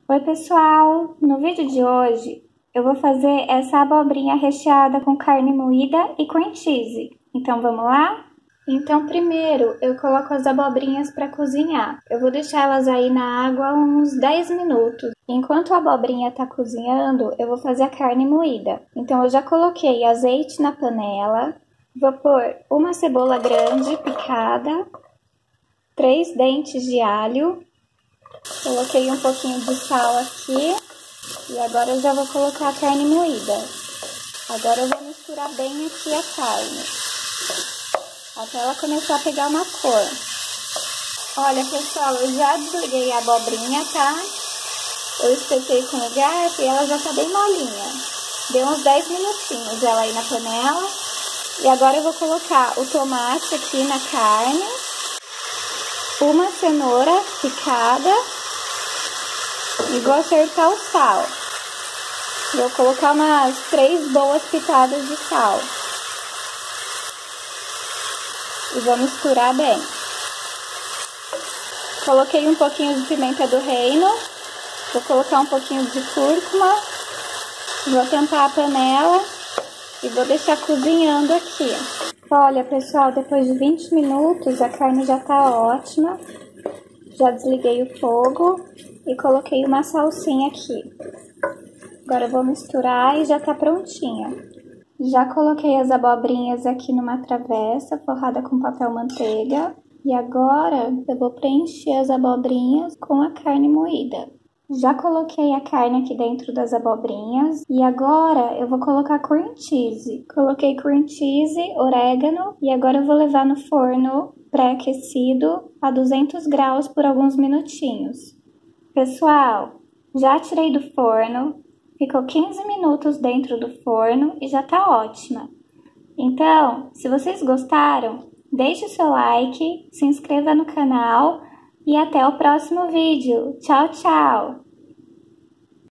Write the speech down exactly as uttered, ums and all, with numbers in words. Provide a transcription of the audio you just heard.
Oi pessoal, no vídeo de hoje eu vou fazer essa abobrinha recheada com carne moída e cream cheese. Então vamos lá? Então primeiro eu coloco as abobrinhas para cozinhar. Eu vou deixar elas aí na água uns dez minutos. Enquanto a abobrinha tá cozinhando, eu vou fazer a carne moída. Então eu já coloquei azeite na panela, vou pôr uma cebola grande picada, três dentes de alho. Coloquei um pouquinho de sal aqui e agora eu já vou colocar a carne moída. Agora eu vou misturar bem aqui a carne, até ela começar a pegar uma cor. Olha pessoal, eu já desliguei a abobrinha, tá? Eu espetei com o garfo e ela já tá bem molinha. Deu uns dez minutinhos ela aí na panela. E agora eu vou colocar o tomate aqui na carne, uma cenoura picada e vou acertar o sal. Vou colocar umas três boas pitadas de sal e vou misturar bem. Coloquei um pouquinho de pimenta do reino, vou colocar um pouquinho de cúrcuma, vou tampar a panela e vou deixar cozinhando aqui. Olha pessoal, depois de vinte minutos a carne já tá ótima. Já desliguei o fogo e coloquei uma salsinha aqui. Agora eu vou misturar e já tá prontinha. Já coloquei as abobrinhas aqui numa travessa forrada com papel manteiga. E agora eu vou preencher as abobrinhas com a carne moída. Já coloquei a carne aqui dentro das abobrinhas e agora eu vou colocar cream cheese. Coloquei cream cheese, orégano e agora eu vou levar no forno pré-aquecido a duzentos graus por alguns minutinhos. Pessoal, já tirei do forno, ficou quinze minutos dentro do forno e já tá ótima. Então, se vocês gostaram, deixe o seu like, se inscreva no canal e até o próximo vídeo. Tchau, tchau!